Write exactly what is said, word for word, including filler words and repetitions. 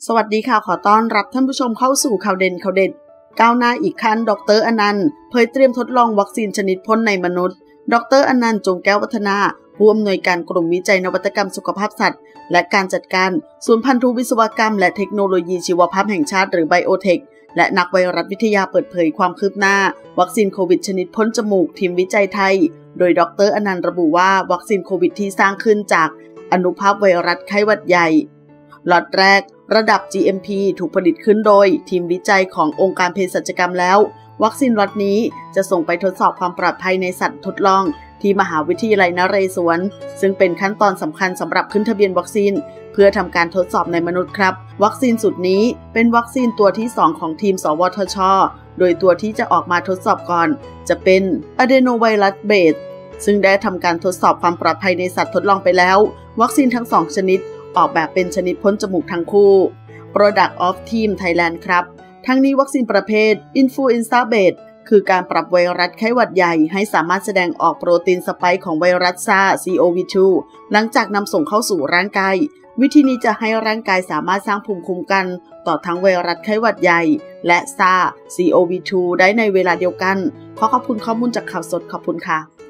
สวัสดีค่ะขอต้อนรับท่านผู้ชมเข้าสู่ข่าวเด่นข่าวเด็ดก้าวหน้าอีกขั้นดร.อนันต์เผยเตรียมทดลองวัคซีนชนิดพ่นในมนุษย์ดร.อนันต์จงแก้ววัฒนาผู้อำนวยการกลุ่มวิจัยนวัตกรรมสุขภาพสัตว์และการจัดการศูนย์พันธุวิศวกรรมและเทคโนโลยีชีวภาพแห่งชาติหรือไบโอเทคและนักไวรัสวิทยาเปิดเผยความคืบหน้าวัคซีนโควิดชนิดพ่นจมูกทีมวิจัยไทยโดยดร.อนันต์ระบุว่าวัคซีนโควิดที่สร้างขึ้นจากอนุภาคไวรัสไข้หวัดใหญ่ล็อตแรกระดับ จี เอ็ม พี ถูกผลิตขึ้นโดยทีมวิจัยขององค์การเภสัชกรรมแล้ววัคซีนล็อตนี้จะส่งไปทดสอบความปลอดภัยในสัตว์ทดลองที่มหาวิทยาลัยนเรศวรซึ่งเป็นขั้นตอนสำคัญสำหรับขึ้นทะเบียนวัคซีนเพื่อทำการทดสอบในมนุษย์ครับวัคซีนสูตรนี้เป็นวัคซีนตัวที่สองของทีมสวทช.โดยตัวที่จะออกมาทดสอบก่อนจะเป็น Adenovirus Base ซึ่งได้ทำการทดสอบความปลอดภัยในสัตว์ทดลองไปแล้ววัคซีนทั้งสองชนิดออกแบบเป็นชนิดพ่นจมูกทั้งคู่ Product of Team Thailand ครับทั้งนี้วัคซีนประเภท Influenza Base คือการปรับไวรัสไข้หวัดใหญ่ให้สามารถแสดงออกโปรตีนสไปค์ของไวรัสซาร์ ซี โอ วี ทู หลังจากนำส่งเข้าสู่ร่างกายวิธีนี้จะให้ร่างกายสามารถสร้างภูมิคุ้มกันต่อทั้งไวรัสไข้หวัดใหญ่และซาร์ ซี โอ วี ทู ได้ในเวลาเดียวกันขอขอบคุณข้อมูลจากข่าวสดขอบคุณค่ะ